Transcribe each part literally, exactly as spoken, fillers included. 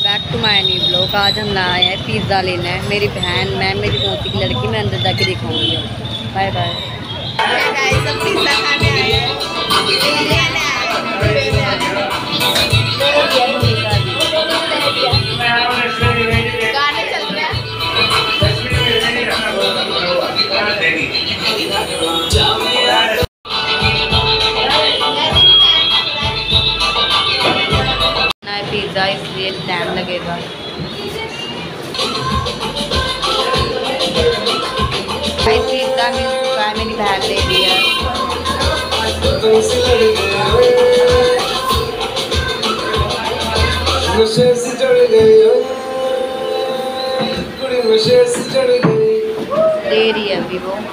Back to my new blog. आज हम आए हैं पिज़्ज़ा लेना है। मेरी बहन, मैं, मेरी मोती की लड़की, मैं अंदर जाके दिखाऊंगी। Bye bye. पिज़्ज़ा खाने आए हैं। गाने चल रहे हैं। पिज़्ज़ा इसलिए टाइम लगेगा। पिज़्ज़ा मिल चुका है, मेरी बहन ले लिया। दे रही है अभी वो।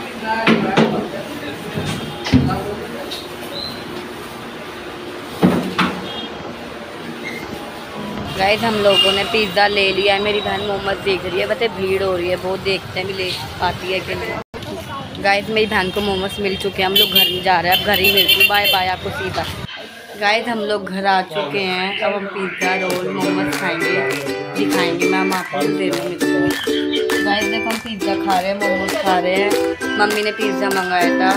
गाइस हम लोगों ने पिज़्ज़ा ले लिया है। मेरी बहन मोमोज देख रही है, बता भीड़ हो रही है बहुत, देखते हैं भी ले पाती है कि नहीं। गाइस मेरी बहन को मोमोज मिल चुके हैं, हम लोग घर नहीं जा रहे हैं, अब घर ही मिलती। बाय बाय आपको सीधा। गाइस हम लोग घर आ चुके हैं, अब हम पिज़्ज़ा रोल मोमोज खाएंगे, दिखाएंगे। मैम आपको दे रही हूँ। गाइस देखो हम पिज़्ज़ा खा रहे हैं, मोमोज खा रहे हैं। मम्मी ने पिज़्ज़ा मंगाया था।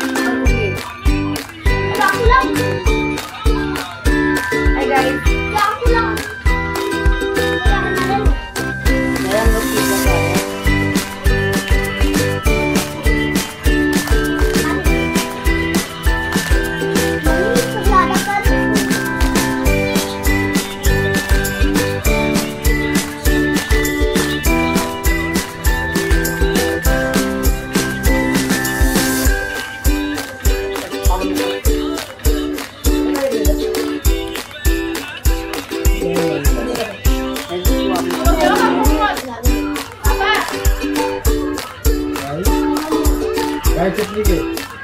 चटनी के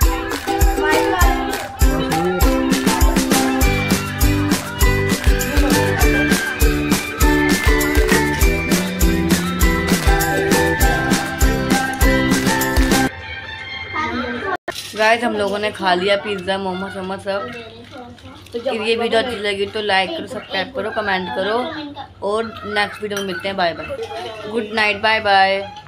गाइस हम लोगों ने खा लिया पिज़्ज़ा मोमोज वोमोज सब। तो ये वीडियो अच्छी लगी तो लाइक करो, सब्सक्राइब करो, कमेंट करो और नेक्स्ट वीडियो में मिलते हैं। Bye bye, good night, bye bye.